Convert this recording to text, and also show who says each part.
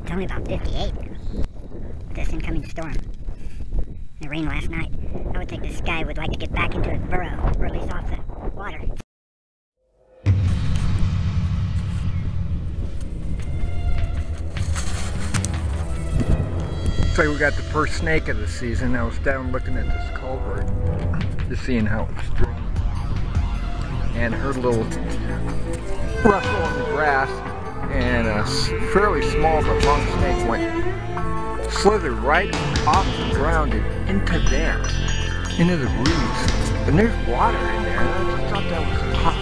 Speaker 1: It's only about 58 with this incoming storm. The rain last night. I would think this guy would like to get back into his burrow, or at least off the water.
Speaker 2: Looks like we got the first snake of the season. I was down looking at this culvert, just seeing how it was doing. And heard a little rustle in the grass, and a fairly small but long snake went, slithered right off the ground and into there, into the reeds. And there's water in there, and I just thought that was odd.